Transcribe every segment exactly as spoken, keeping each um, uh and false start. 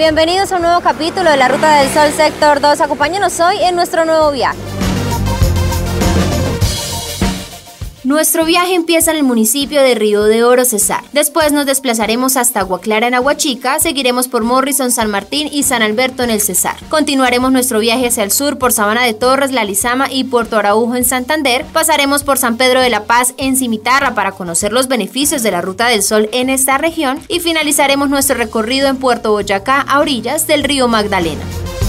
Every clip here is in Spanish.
Bienvenidos a un nuevo capítulo de la Ruta del Sol Sector dos. Acompáñanos hoy en nuestro nuevo viaje. Nuestro viaje empieza en el municipio de Río de Oro, Cesar. Después nos desplazaremos hasta Agua Clara en Aguachica, seguiremos por Morrison, San Martín y San Alberto en el Cesar. Continuaremos nuestro viaje hacia el sur por Sabana de Torres, La Lizama y Puerto Araujo en Santander. Pasaremos por San Pedro de la Paz en Cimitarra para conocer los beneficios de la Ruta del Sol en esta región y finalizaremos nuestro recorrido en Puerto Boyacá a orillas del río Magdalena.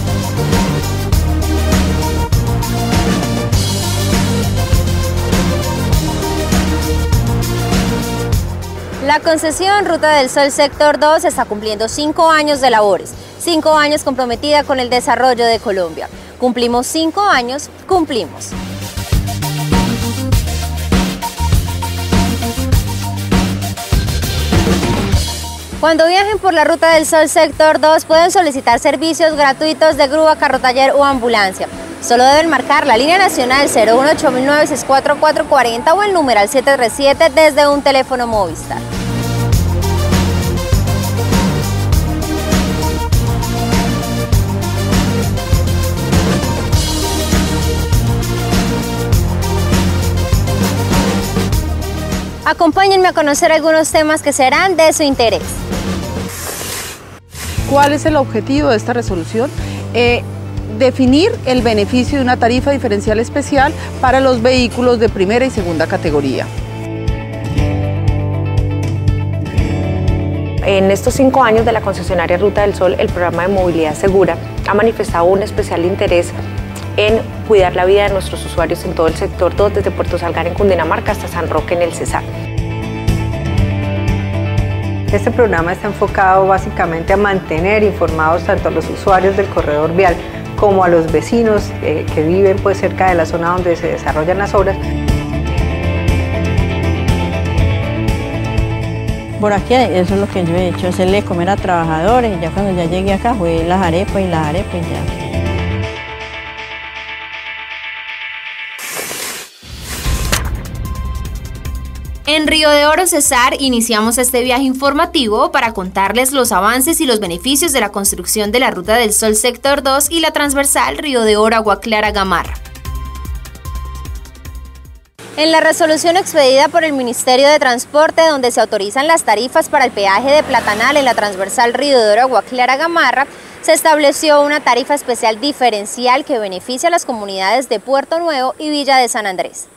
La concesión Ruta del Sol Sector dos está cumpliendo cinco años de labores, cinco años comprometida con el desarrollo de Colombia. Cumplimos cinco años, cumplimos. Cuando viajen por la Ruta del Sol Sector dos pueden solicitar servicios gratuitos de grúa, carro taller o ambulancia. Solo deben marcar la línea nacional cero uno ocho mil nueve seis cuatro cuatro cuatro cero o el numeral siete tres siete desde un teléfono Movistar. Acompáñenme a conocer algunos temas que serán de su interés. ¿Cuál es el objetivo de esta resolución? Eh, definir el beneficio de una tarifa diferencial especial para los vehículos de primera y segunda categoría. En estos cinco años de la concesionaria Ruta del Sol, el programa de movilidad segura ha manifestado un especial interés en cuidar la vida de nuestros usuarios en todo el sector dos, desde Puerto Salgar en Cundinamarca hasta San Roque en el Cesar. Este programa está enfocado básicamente a mantener informados tanto a los usuarios del corredor vial como a los vecinos eh, que viven pues, cerca de la zona donde se desarrollan las obras. Por aquí eso es lo que yo he hecho, hacerle comer a trabajadores. Ya cuando ya llegué acá fue las arepas y las arepas ya. En Río de Oro, Cesar, iniciamos este viaje informativo para contarles los avances y los beneficios de la construcción de la Ruta del Sol Sector dos y la transversal Río de Oro Agua Clara Gamarra. En la resolución expedida por el Ministerio de Transporte, donde se autorizan las tarifas para el peaje de Platanal en la transversal Río de Oro Agua Clara Gamarra, se estableció una tarifa especial diferencial que beneficia a las comunidades de Puerto Nuevo y Villa de San Andrés.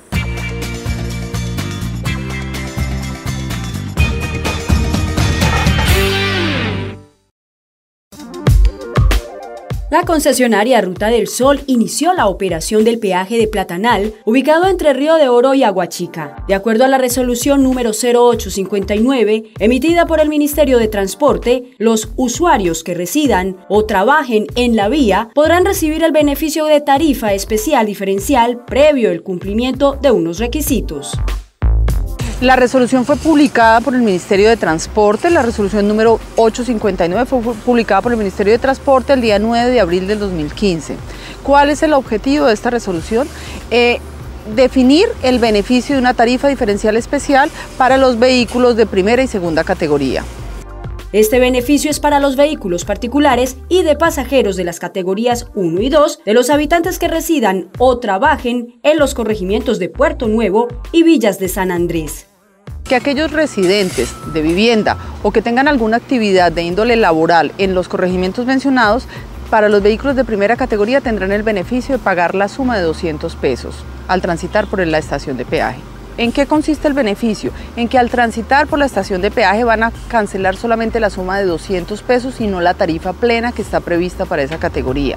La concesionaria Ruta del Sol inició la operación del peaje de Platanal, ubicado entre Río de Oro y Aguachica. De acuerdo a la resolución número cero ocho cincuenta y nueve, emitida por el Ministerio de Transporte, los usuarios que residan o trabajen en la vía podrán recibir el beneficio de tarifa especial diferencial previo el cumplimiento de unos requisitos. La resolución fue publicada por el Ministerio de Transporte, la resolución número ochocientos cincuenta y nueve fue publicada por el Ministerio de Transporte el día nueve de abril del dos mil quince. ¿Cuál es el objetivo de esta resolución? Eh, definir el beneficio de una tarifa diferencial especial para los vehículos de primera y segunda categoría. Este beneficio es para los vehículos particulares y de pasajeros de las categorías uno y dos de los habitantes que residan o trabajen en los corregimientos de Puerto Nuevo y Villas de San Andrés. Que aquellos residentes de vivienda o que tengan alguna actividad de índole laboral en los corregimientos mencionados, para los vehículos de primera categoría tendrán el beneficio de pagar la suma de doscientos pesos al transitar por la estación de peaje. ¿En qué consiste el beneficio? En que al transitar por la estación de peaje van a cancelar solamente la suma de doscientos pesos y no la tarifa plena que está prevista para esa categoría.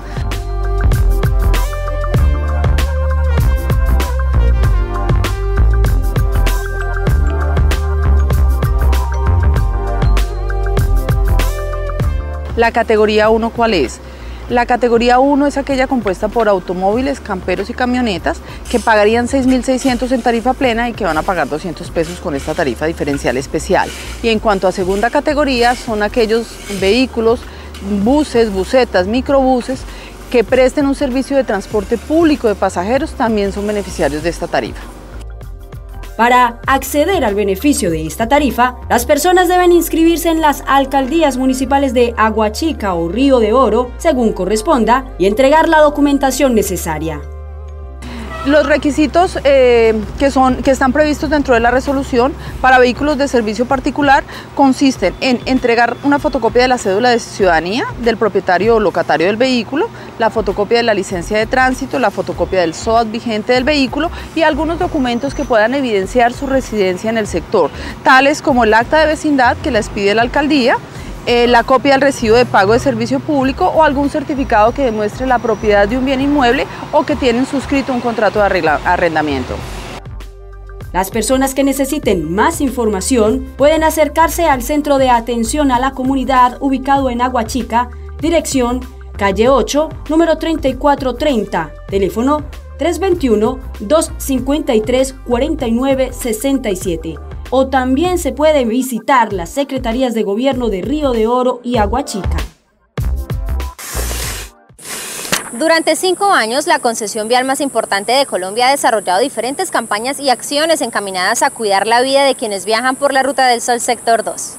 La categoría uno, ¿cuál es? La categoría uno es aquella compuesta por automóviles, camperos y camionetas que pagarían seis mil seiscientos en tarifa plena y que van a pagar doscientos pesos con esta tarifa diferencial especial. Y en cuanto a segunda categoría, son aquellos vehículos, buses, busetas, microbuses que presten un servicio de transporte público de pasajeros, también son beneficiarios de esta tarifa. Para acceder al beneficio de esta tarifa, las personas deben inscribirse en las alcaldías municipales de Aguachica o Río de Oro, según corresponda, y entregar la documentación necesaria. Los requisitos eh, que, son, que están previstos dentro de la resolución para vehículos de servicio particular consisten en entregar una fotocopia de la cédula de ciudadanía del propietario o locatario del vehículo, la fotocopia de la licencia de tránsito, la fotocopia del S O A T vigente del vehículo y algunos documentos que puedan evidenciar su residencia en el sector, tales como el acta de vecindad que les pide la alcaldía, Eh, la copia del recibo de pago de servicio público o algún certificado que demuestre la propiedad de un bien inmueble o que tienen suscrito un contrato de arrendamiento. Las personas que necesiten más información pueden acercarse al Centro de Atención a la Comunidad ubicado en Aguachica, dirección calle ocho, número treinta y cuatro treinta, teléfono tres dos uno, dos cinco tres, cuatro nueve seis siete. O también se puede visitar las Secretarías de Gobierno de Río de Oro y Aguachica. Durante cinco años, la concesión vial más importante de Colombia ha desarrollado diferentes campañas y acciones encaminadas a cuidar la vida de quienes viajan por la Ruta del Sol Sector dos.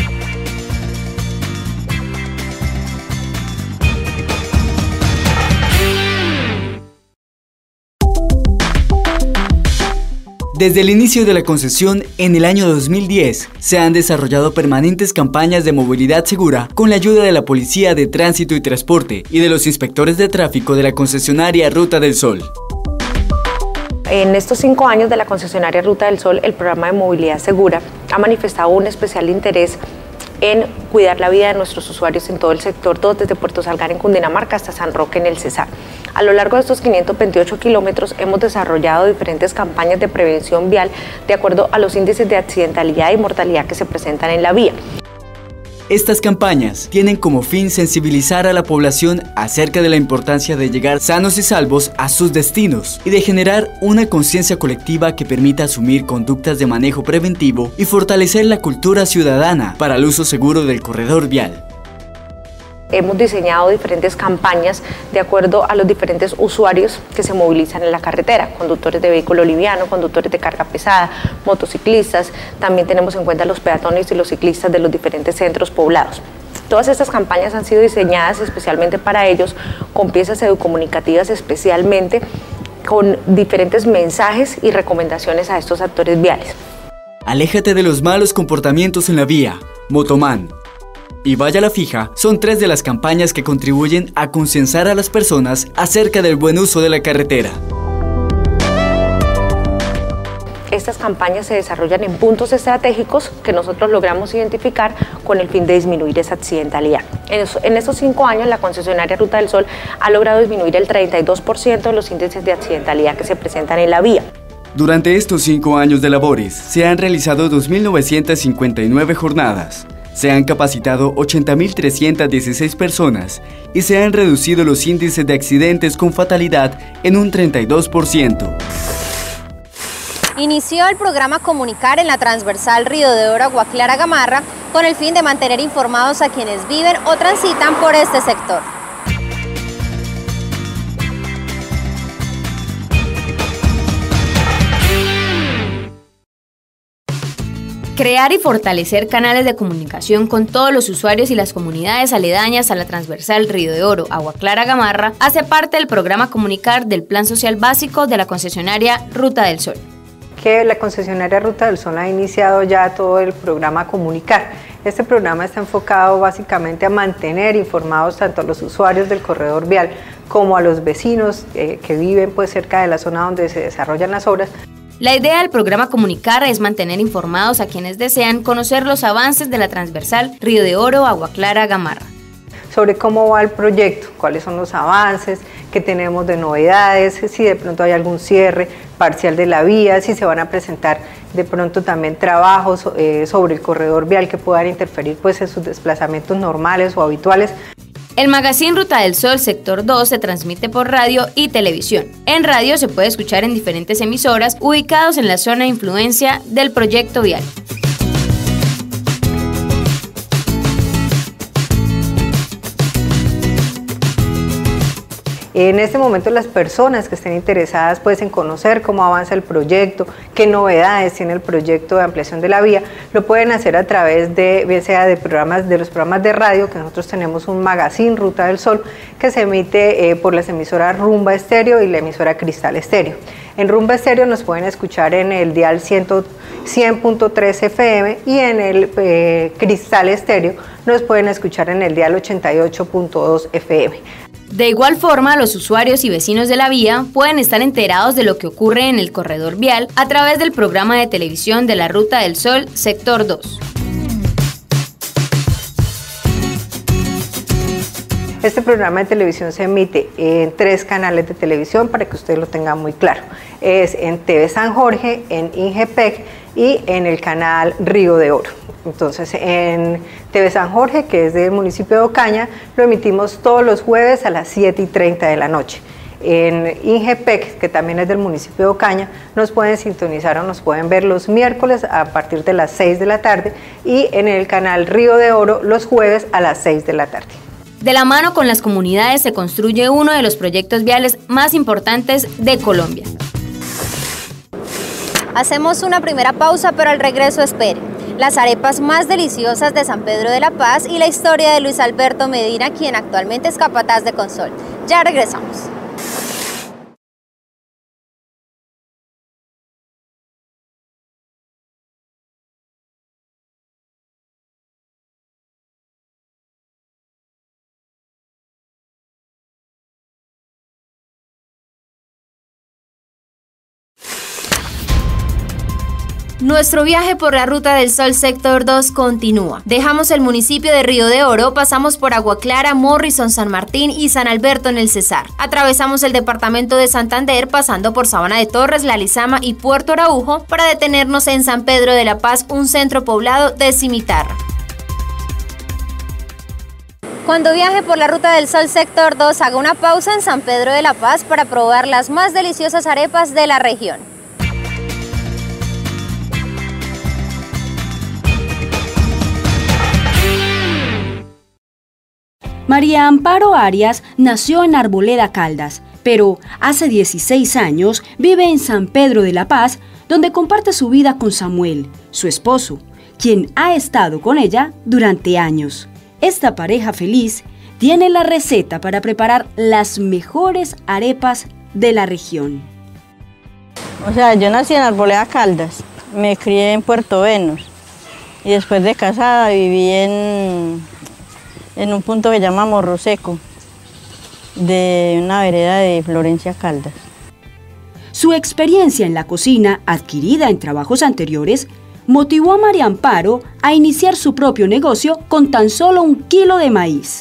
Desde el inicio de la concesión en el año dos mil diez, se han desarrollado permanentes campañas de movilidad segura con la ayuda de la Policía de Tránsito y Transporte y de los inspectores de tráfico de la concesionaria Ruta del Sol. En estos cinco años de la concesionaria Ruta del Sol, el programa de movilidad segura ha manifestado un especial interés en cuidar la vida de nuestros usuarios en todo el sector dos, desde Puerto Salgar en Cundinamarca hasta San Roque en el Cesar. A lo largo de estos quinientos veintiocho kilómetros hemos desarrollado diferentes campañas de prevención vial de acuerdo a los índices de accidentalidad y mortalidad que se presentan en la vía. Estas campañas tienen como fin sensibilizar a la población acerca de la importancia de llegar sanos y salvos a sus destinos y de generar una conciencia colectiva que permita asumir conductas de manejo preventivo y fortalecer la cultura ciudadana para el uso seguro del corredor vial. Hemos diseñado diferentes campañas de acuerdo a los diferentes usuarios que se movilizan en la carretera, conductores de vehículo liviano, conductores de carga pesada, motociclistas, también tenemos en cuenta los peatones y los ciclistas de los diferentes centros poblados. Todas estas campañas han sido diseñadas especialmente para ellos, con piezas educomunicativas especialmente, con diferentes mensajes y recomendaciones a estos actores viales. Aléjate de los malos comportamientos en la vía, Motomán. Y Vaya la Fija son tres de las campañas que contribuyen a concienciar a las personas acerca del buen uso de la carretera. Estas campañas se desarrollan en puntos estratégicos que nosotros logramos identificar con el fin de disminuir esa accidentalidad. En, eso, en estos cinco años, la concesionaria Ruta del Sol ha logrado disminuir el treinta y dos por ciento de los índices de accidentalidad que se presentan en la vía. Durante estos cinco años de labores, se han realizado dos mil novecientas cincuenta y nueve jornadas. Se han capacitado ochenta mil trescientas dieciséis personas y se han reducido los índices de accidentes con fatalidad en un treinta y dos por ciento. Inició el programa Comunicar en la transversal Río de Oro Agua Clara Gamarra con el fin de mantener informados a quienes viven o transitan por este sector. Crear y fortalecer canales de comunicación con todos los usuarios y las comunidades aledañas a la transversal Río de Oro, Agua Clara Gamarra hace parte del programa Comunicar del Plan Social Básico de la concesionaria Ruta del Sol. Que la concesionaria Ruta del Sol ha iniciado ya todo el programa Comunicar. Este programa está enfocado básicamente a mantener informados tanto a los usuarios del corredor vial como a los vecinos eh, que viven pues, cerca de la zona donde se desarrollan las obras. La idea del programa Comunicar es mantener informados a quienes desean conocer los avances de la transversal Río de Oro, Agua Clara, Gamarra. Sobre cómo va el proyecto, cuáles son los avances, qué tenemos de novedades, si de pronto hay algún cierre parcial de la vía, si se van a presentar de pronto también trabajos eh, sobre el corredor vial que puedan interferir pues, en sus desplazamientos normales o habituales. El magazine Ruta del Sol Sector dos se transmite por radio y televisión. En radio se puede escuchar en diferentes emisoras ubicados en la zona de influencia del proyecto vial. En este momento las personas que estén interesadas pues en conocer cómo avanza el proyecto, qué novedades tiene el proyecto de ampliación de la vía, lo pueden hacer a través de, bien sea de programas, de los programas de radio, que nosotros tenemos un magazine Ruta del Sol que se emite eh, por las emisoras Rumba Estéreo y la emisora Cristal Estéreo. En Rumba Estéreo nos pueden escuchar en el dial cien punto tres F M y en el eh, Cristal Estéreo nos pueden escuchar en el dial ochenta y ocho punto dos F M. De igual forma, los usuarios y vecinos de la vía pueden estar enterados de lo que ocurre en el corredor vial a través del programa de televisión de la Ruta del Sol, Sector dos. Este programa de televisión se emite en tres canales de televisión para que ustedes lo tengan muy claro. Es en T V San Jorge, en INGEPEC y en el canal Río de Oro. Entonces, en T V San Jorge, que es del municipio de Ocaña, lo emitimos todos los jueves a las siete y treinta de la noche. En INGEPEC, que también es del municipio de Ocaña, nos pueden sintonizar o nos pueden ver los miércoles a partir de las seis de la tarde y en el canal Río de Oro los jueves a las seis de la tarde. De la mano con las comunidades se construye uno de los proyectos viales más importantes de Colombia. Hacemos una primera pausa, pero al regreso espere las arepas más deliciosas de San Pedro de la Paz y la historia de Luis Alberto Medina, quien actualmente es capataz de Consol. Ya regresamos. Nuestro viaje por la Ruta del Sol Sector dos continúa. Dejamos el municipio de Río de Oro, pasamos por Agua Clara, Morrison, San Martín y San Alberto en el Cesar. Atravesamos el departamento de Santander, pasando por Sabana de Torres, La Lizama y Puerto Araujo, para detenernos en San Pedro de la Paz, un centro poblado de cimitarra. Cuando viaje por la Ruta del Sol Sector dos, haga una pausa en San Pedro de la Paz para probar las más deliciosas arepas de la región. María Amparo Arias nació en Arboleda, Caldas, pero hace dieciséis años vive en San Pedro de la Paz, donde comparte su vida con Samuel, su esposo, quien ha estado con ella durante años. Esta pareja feliz tiene la receta para preparar las mejores arepas de la región. O sea, yo nací en Arboleda, Caldas, me crié en Puerto Venus y después de casada viví en... en un punto que se llama Morro Seco, de una vereda de Florencia, Caldas. Su experiencia en la cocina, adquirida en trabajos anteriores, motivó a María Amparo a iniciar su propio negocio con tan solo un kilo de maíz.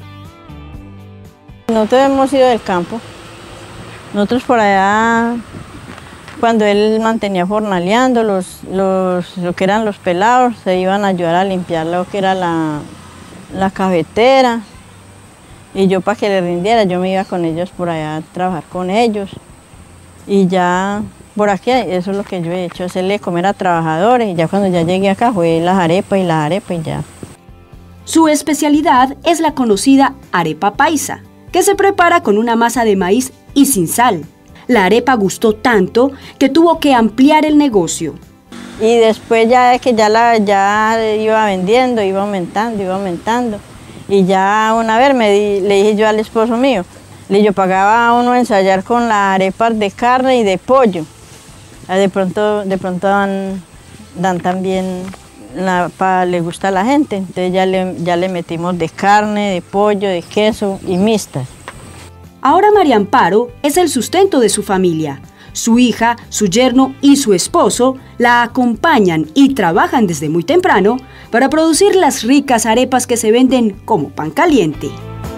Nosotros hemos ido del campo. Nosotros por allá, cuando él mantenía jornaleando, los, los, lo que eran los pelados, se iban a ayudar a limpiar lo que era la... la cafetera, y yo para que le rindiera, yo me iba con ellos por allá a trabajar con ellos, y ya por aquí eso es lo que yo he hecho, hacerle comer a trabajadores, y ya cuando ya llegué acá fue las arepas y las arepas y ya. Su especialidad es la conocida arepa paisa, que se prepara con una masa de maíz y sin sal. La arepa gustó tanto que tuvo que ampliar el negocio. Y después ya es que ya la ya iba vendiendo, iba aumentando, iba aumentando. Y ya una vez me di, le dije yo al esposo mío, le yo pagaba a uno ensayar con las arepas de carne y de pollo. De pronto, de pronto dan, dan también, la, pa, le gusta a la gente, entonces ya le, ya le metimos de carne, de pollo, de queso y mixtas. Ahora María Amparo es el sustento de su familia. Su hija, su yerno y su esposo la acompañan y trabajan desde muy temprano para producir las ricas arepas que se venden como pan caliente.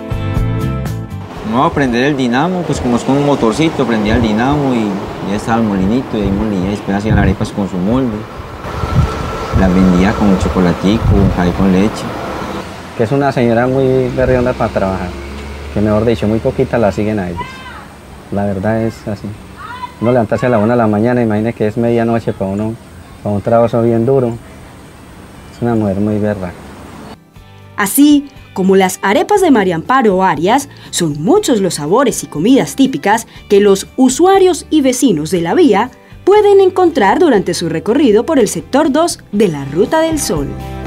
No, aprender el dinamo, pues como es con un motorcito, prendía el dinamo y ya estaba el molinito y ahí molía y después hacía las arepas con su molde. Las vendía con un chocolatico, un café con leche. Que es una señora muy berrionda para trabajar, que mejor dicho, muy poquita la siguen a ellos. La verdad es así. Uno levantarse a la una de la mañana, imagine que es medianoche para uno, para un trabajo bien duro. Es una mujer muy berraca. Así, como las arepas de María Amparo Arias, son muchos los sabores y comidas típicas que los usuarios y vecinos de la vía pueden encontrar durante su recorrido por el sector dos de la Ruta del Sol.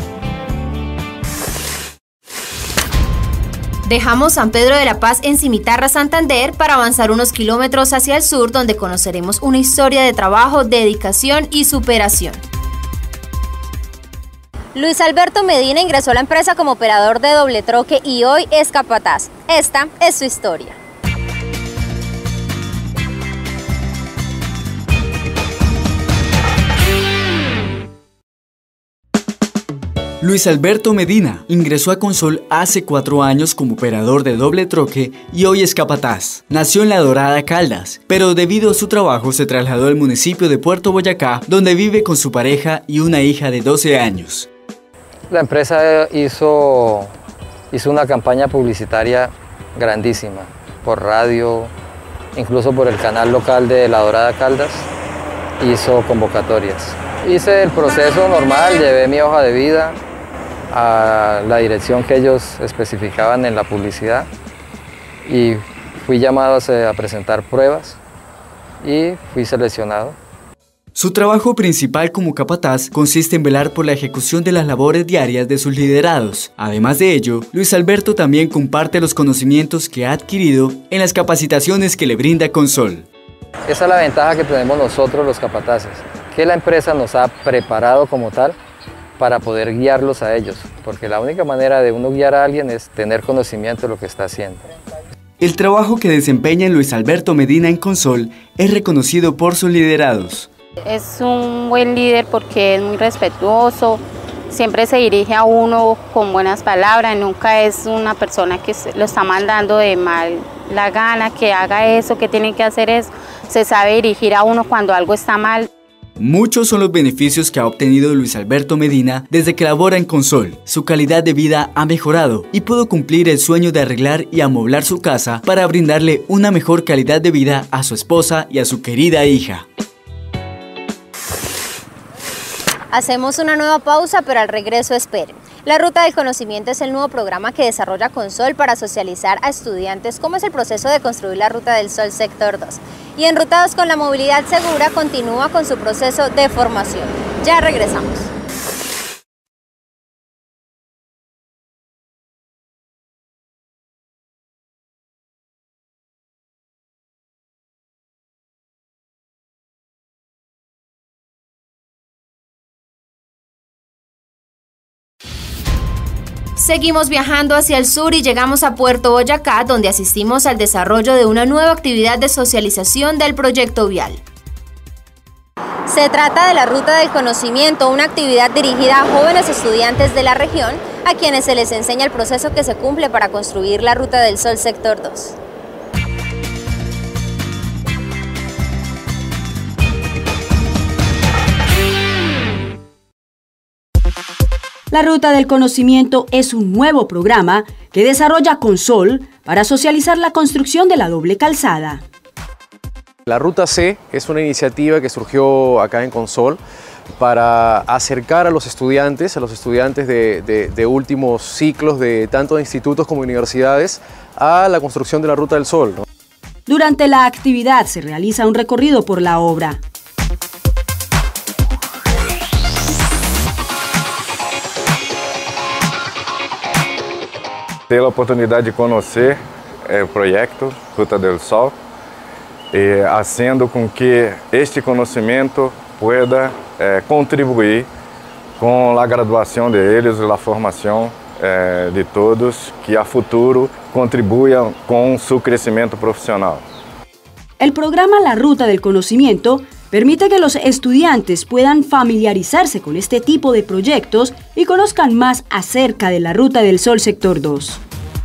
Dejamos San Pedro de la Paz en Cimitarra, Santander, para avanzar unos kilómetros hacia el sur, donde conoceremos una historia de trabajo, dedicación y superación. Luis Alberto Medina ingresó a la empresa como operador de doble troque y hoy es capataz. Esta es su historia. Luis Alberto Medina ingresó a Consol hace cuatro años como operador de doble troque y hoy es capataz. Nació en La Dorada, Caldas, pero debido a su trabajo se trasladó al municipio de Puerto Boyacá, donde vive con su pareja y una hija de doce años. La empresa hizo, hizo una campaña publicitaria grandísima, por radio, incluso por el canal local de La Dorada, Caldas, hizo convocatorias. Hice el proceso normal, llevé mi hoja de vida a la dirección que ellos especificaban en la publicidad y fui llamado a presentar pruebas y fui seleccionado. Su trabajo principal como capataz consiste en velar por la ejecución de las labores diarias de sus liderados. Además de ello, Luis Alberto también comparte los conocimientos que ha adquirido en las capacitaciones que le brinda Consol. Esa es la ventaja que tenemos nosotros los capataces, que la empresa nos ha preparado como tal para poder guiarlos a ellos, porque la única manera de uno guiar a alguien es tener conocimiento de lo que está haciendo. El trabajo que desempeña Luis Alberto Medina en Consol es reconocido por sus liderados. Es un buen líder porque es muy respetuoso, siempre se dirige a uno con buenas palabras, nunca es una persona que lo está mandando de mal la gana, que haga eso, que tiene que hacer eso. Se sabe dirigir a uno cuando algo está mal. Muchos son los beneficios que ha obtenido Luis Alberto Medina desde que labora en Consol. Su calidad de vida ha mejorado y pudo cumplir el sueño de arreglar y amoblar su casa para brindarle una mejor calidad de vida a su esposa y a su querida hija. Hacemos una nueva pausa, pero al regreso esperen. La Ruta del Conocimiento es el nuevo programa que desarrolla Consol para socializar a estudiantes cómo es el proceso de construir la Ruta del Sol Sector dos. Y Enrutados con la Movilidad Segura continúa con su proceso de formación. Ya regresamos. Seguimos viajando hacia el sur y llegamos a Puerto Boyacá, donde asistimos al desarrollo de una nueva actividad de socialización del proyecto vial. Se trata de la Ruta del Conocimiento, una actividad dirigida a jóvenes estudiantes de la región, a quienes se les enseña el proceso que se cumple para construir la Ruta del Sol Sector dos. La Ruta del Conocimiento es un nuevo programa que desarrolla Consol para socializar la construcción de la doble calzada. La Ruta C es una iniciativa que surgió acá en Consol para acercar a los estudiantes, a los estudiantes de, de, de últimos ciclos de tanto de institutos como universidades, a la construcción de la Ruta del Sol, ¿no? Durante la actividad se realiza un recorrido por la obra. Ter a oportunidade de conhecer é, o projeto Ruta del Sol, e fazendo com que este conhecimento pueda é, contribuir com a graduação deles e a formação é, de todos, que a futuro contribuya com su crecimiento profesional. El programa La Ruta del Conocimiento permite que los estudiantes puedan familiarizarse con este tipo de proyectos y conozcan más acerca de la Ruta del Sol Sector dos.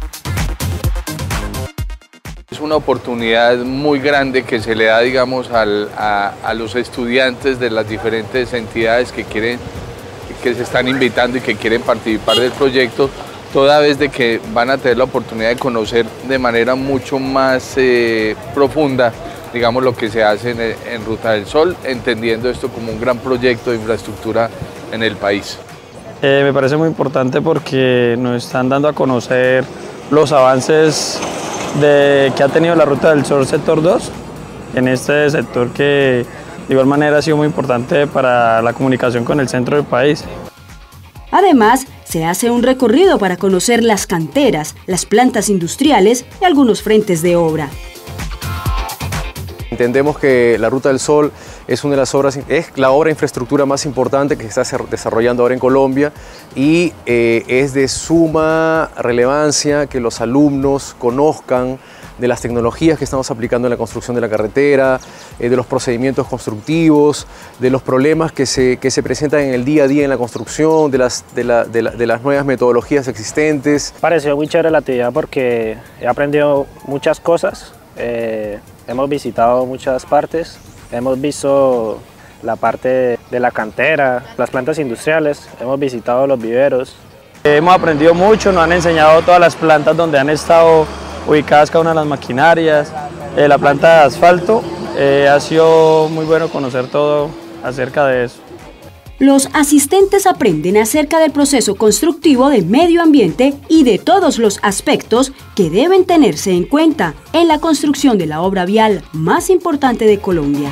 Es una oportunidad muy grande que se le da, digamos, al, a, a los estudiantes de las diferentes entidades que, quieren, que se están invitando y que quieren participar del proyecto, toda vez de que van a tener la oportunidad de conocer de manera mucho más eh, profunda, digamos, lo que se hace en, en Ruta del Sol, entendiendo esto como un gran proyecto de infraestructura en el país. Eh, me parece muy importante porque nos están dando a conocer los avances de, que ha tenido la Ruta del Sol Sector dos, en este sector que de igual manera ha sido muy importante para la comunicación con el centro del país. Además, se hace un recorrido para conocer las canteras, las plantas industriales y algunos frentes de obra. Entendemos que la Ruta del Sol es una de las obras, es la obra de infraestructura más importante que se está desarrollando ahora en Colombia y eh, es de suma relevancia que los alumnos conozcan de las tecnologías que estamos aplicando en la construcción de la carretera, eh, de los procedimientos constructivos, de los problemas que se, que se presentan en el día a día en la construcción, de las, de, la, de, la, de las nuevas metodologías existentes. Pareció muy chévere la actividad porque he aprendido muchas cosas, eh, hemos visitado muchas partes, hemos visto la parte de la cantera, las plantas industriales, hemos visitado los viveros. Hemos aprendido mucho, nos han enseñado todas las plantas donde han estado ubicadas cada una de las maquinarias, eh, la planta de asfalto, eh, ha sido muy bueno conocer todo acerca de eso. Los asistentes aprenden acerca del proceso constructivo del medio ambiente y de todos los aspectos que deben tenerse en cuenta en la construcción de la obra vial más importante de Colombia.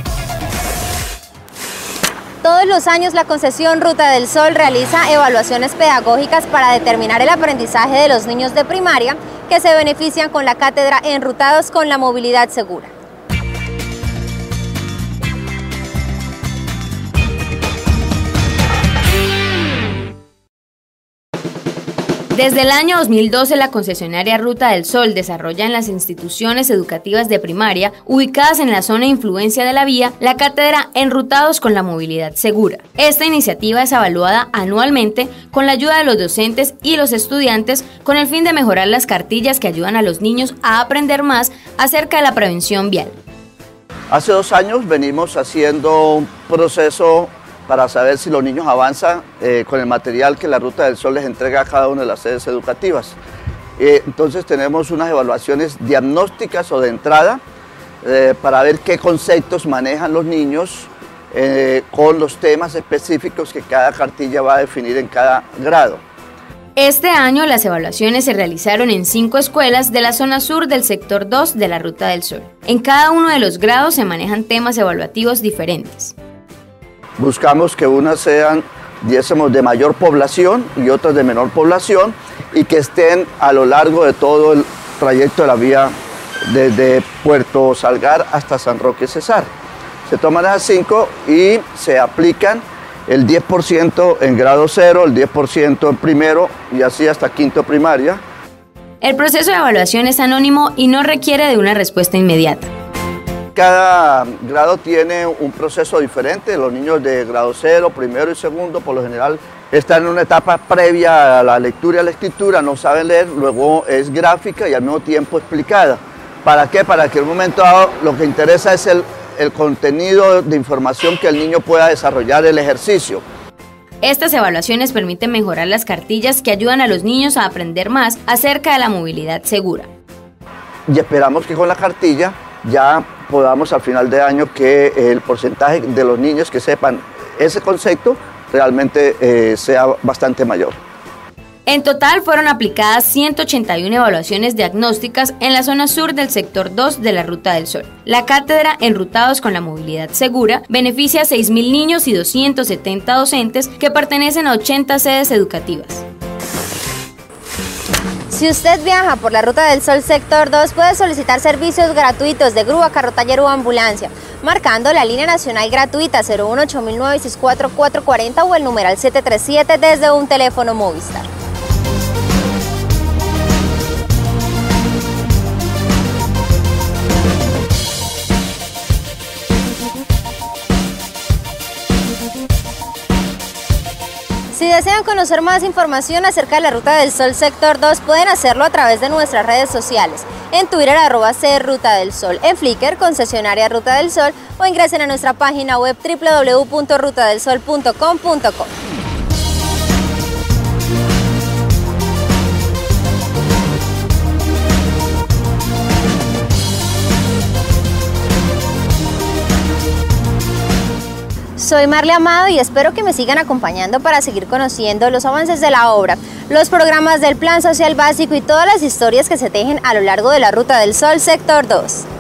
Todos los años la concesión Ruta del Sol realiza evaluaciones pedagógicas para determinar el aprendizaje de los niños de primaria que se benefician con la cátedra Enrutados con la Movilidad Segura. Desde el año dos mil doce, la concesionaria Ruta del Sol desarrolla en las instituciones educativas de primaria ubicadas en la zona de influencia de la vía la cátedra Enrutados con la Movilidad Segura. Esta iniciativa es evaluada anualmente con la ayuda de los docentes y los estudiantes con el fin de mejorar las cartillas que ayudan a los niños a aprender más acerca de la prevención vial. Hace dos años venimos haciendo un proceso para saber si los niños avanzan eh, con el material que la Ruta del Sol les entrega a cada una de las sedes educativas. Eh, entonces tenemos unas evaluaciones diagnósticas o de entrada eh, para ver qué conceptos manejan los niños eh, con los temas específicos que cada cartilla va a definir en cada grado. Este año las evaluaciones se realizaron en cinco escuelas de la zona sur del sector dos de la Ruta del Sol. En cada uno de los grados se manejan temas evaluativos diferentes. Buscamos que unas sean, diésemos, de mayor población y otras de menor población y que estén a lo largo de todo el trayecto de la vía desde Puerto Salgar hasta San Roque Cesar. Se toman esas cinco y se aplican el diez por ciento en grado cero, el diez por ciento en primero y así hasta quinto primaria. El proceso de evaluación es anónimo y no requiere de una respuesta inmediata. Cada grado tiene un proceso diferente. Los niños de grado cero, primero y segundo, por lo general, están en una etapa previa a la lectura y a la escritura, no saben leer, luego es gráfica y al mismo tiempo explicada. ¿Para qué? Para que en un momento dado lo que interesa es el, el contenido de información que el niño pueda desarrollar el ejercicio. Estas evaluaciones permiten mejorar las cartillas que ayudan a los niños a aprender más acerca de la movilidad segura. Y esperamos que con la cartilla ya podamos al final de año que el porcentaje de los niños que sepan ese concepto realmente eh, sea bastante mayor. En total fueron aplicadas ciento ochenta y una evaluaciones diagnósticas en la zona sur del sector dos de la Ruta del Sol. La cátedra Enrutados con la Movilidad Segura beneficia a seis mil niños y doscientos setenta docentes que pertenecen a ochenta sedes educativas. Si usted viaja por la Ruta del Sol Sector dos, puede solicitar servicios gratuitos de grúa, carro taller o ambulancia, marcando la línea nacional gratuita cero uno ocho mil nueve seis cuatro cuatro cuatro cero o el numeral siete tres siete desde un teléfono Movistar. Si desean conocer más información acerca de la Ruta del Sol Sector dos, pueden hacerlo a través de nuestras redes sociales. En Twitter, arroba C Ruta del Sol, en Flickr, concesionaria Ruta del Sol, o ingresen a nuestra página web w w w punto ruta del sol punto com punto co. Soy Marle Amado y espero que me sigan acompañando para seguir conociendo los avances de la obra, los programas del Plan Social Básico y todas las historias que se tejen a lo largo de la Ruta del Sol Sector dos.